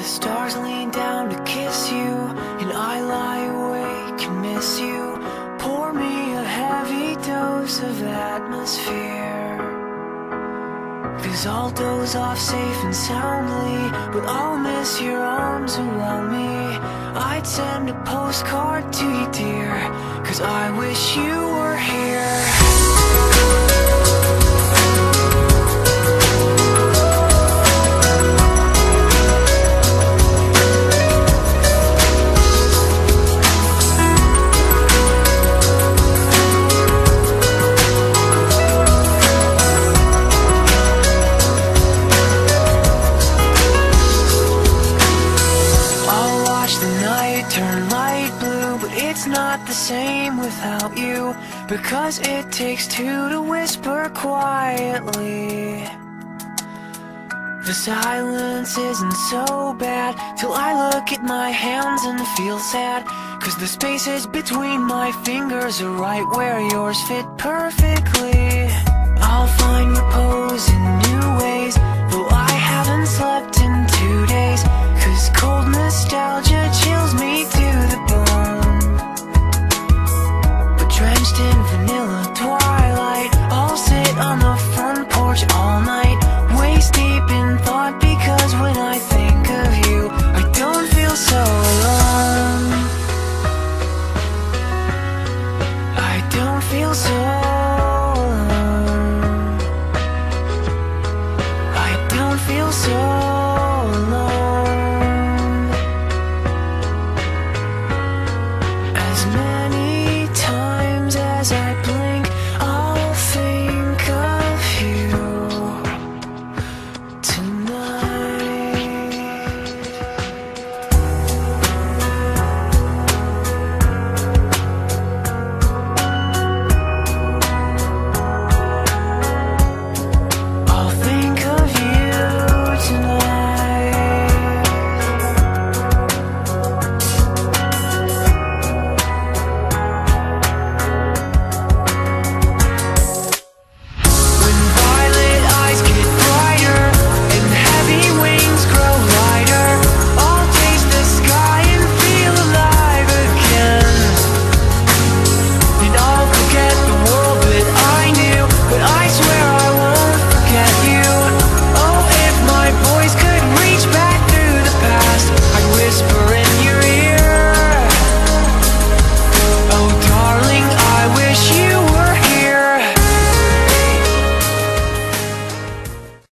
stars lean down to kiss you, and I lie awake and miss you. Pour me a heavy dose of atmosphere, 'cause I'll doze off safe and soundly, but I'll miss your arms around me. I'd send a postcard to you, dear, 'cause I wish you were here. Turn light blue, but it's not the same without you, because it takes two to whisper quietly. The silence isn't so bad till I look at my hands and feel sad, 'cause the spaces between my fingers are right where yours fit perfectly. I'll find repose in new ways